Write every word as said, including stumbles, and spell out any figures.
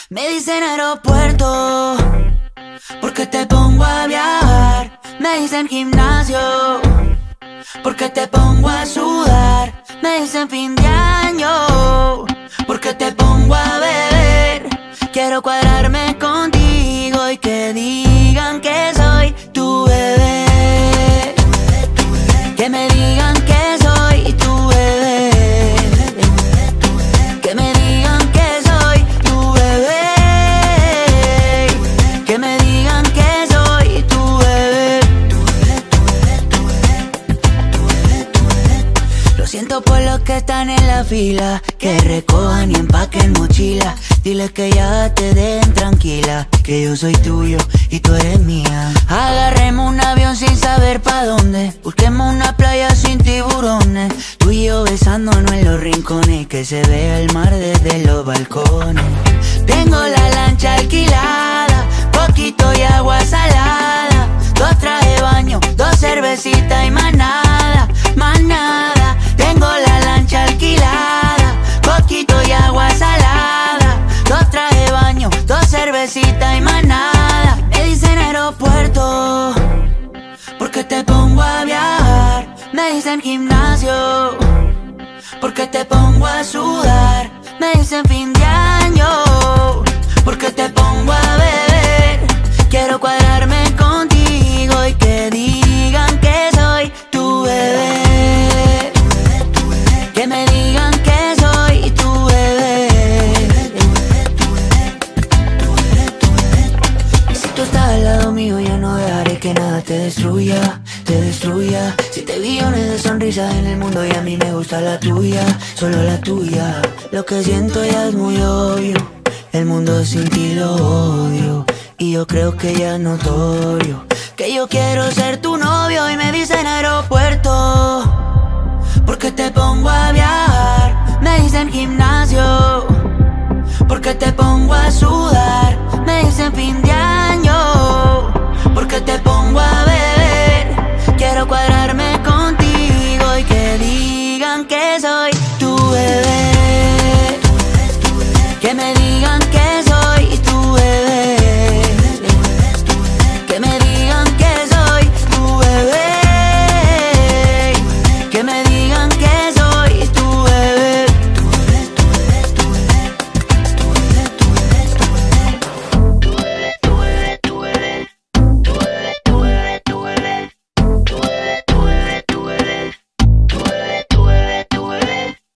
Me dicen aeropuerto, porque te pongo a viajar. Me dicen gimnasio, porque te pongo a sudar. Me dicen fin de año, porque te pongo a beber. Quiero cuadrarme contigo y que digan que soy tu bebé. Que me digan que soy tu bebé. Que me digan que soy tu bebé. Que me digan que soy tu bebé. Lo siento por los que están en la fila, que recojan y empaquen mochila. Dile que ya te den tranquila, que yo soy tuyo y tú eres mía. Agarremos un avión sin saber pa' dónde, busquemos una playa sin tiburones, tú y yo besándonos en los rincones, que se vea el mar desde los balcones. Tengo la lancha alquilada, poquito y agua salada, dos trajes de baño, dos cervecitas y más nada, más nada. Tengo la lancha alquilada, poquito y agua salada, dos trajes de baño, dos cervecitas y más nada. Me dicen aeropuerto, porque te pongo a viajar. Me dicen gimnasio, porque te pongo a sudar. Me dicen fin de año, porque te pongo a beber. Quiero cuadrarme contigo y que digan que soy tu bebé. Que me digan que soy tu bebé. Y si tú estás al lado mío, yo no dejaré que nada te destruya, te destruya. Siete billones de sonrisas en el mundo y a mí me gusta la tuya, solo la tuya. Lo que siento ya es muy obvio, el mundo sin ti lo odio. Y yo creo que ya es notorio que yo quiero ser tu novio. Y me dicen aeropuerto, porque te pongo a viajar. Me dicen gimnasio,